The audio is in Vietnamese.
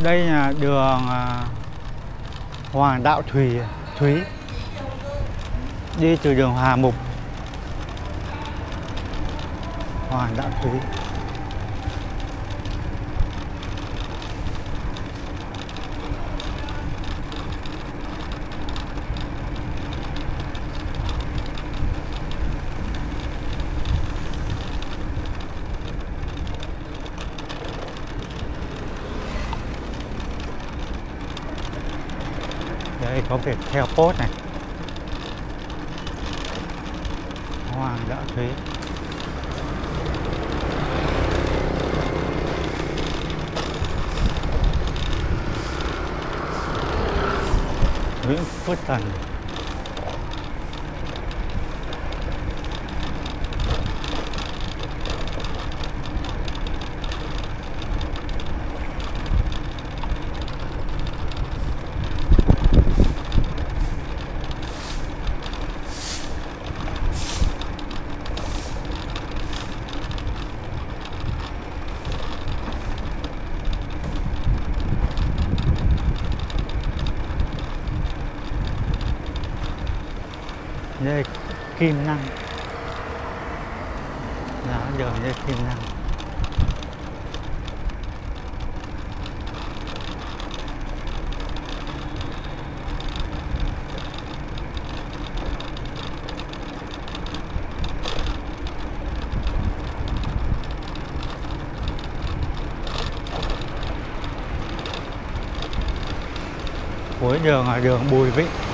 Đây là đường Hoàng Đạo Thúy, đi từ đường Hòa Mục Hoàng Đạo Thúy. Đây có việc theo post này, Hoàng Đạo Thúy. Nguyễn Phước Tần. Đây Kim Năng, đó đường đây Kim Năng. Cuối đường là đường Bùi Vĩnh.